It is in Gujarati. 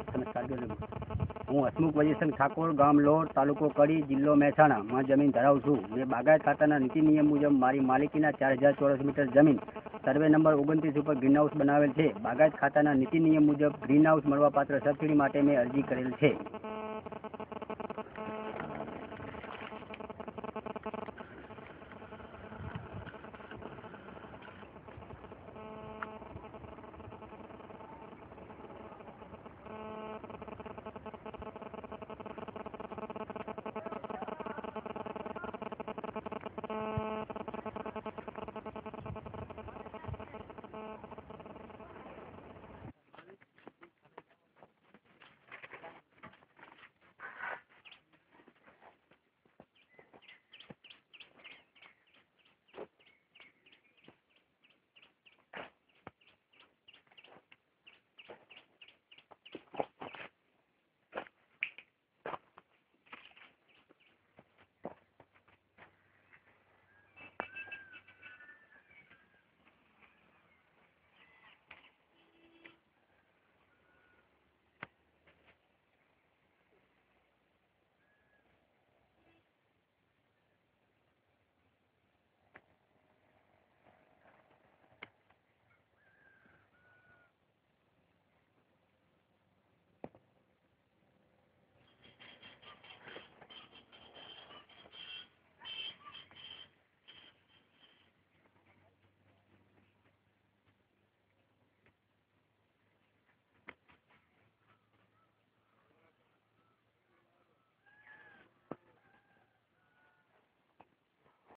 હું હસમુખ વજેસંગ ઠાકોર, ગામ લhor, તાલુકો કડી, જિલ્લો મહેસાણા માં જમીન ધરાવું છું. મેં બાગાયત ખાતાના નીતિ નિયમ મુજબ મારી માલિકીના 4000 ચોરસ મીટર જમીન સર્વે નંબર 29 ઉપર ગ્રીન હાઉસ બનાવેલ છે. બાગાયત ખાતાના નીતિ નિયમ મુજબ ગ્રીન હાઉસ મળવાપાત્ર સબસિડી માટે મેં અરજી કરેલ છે.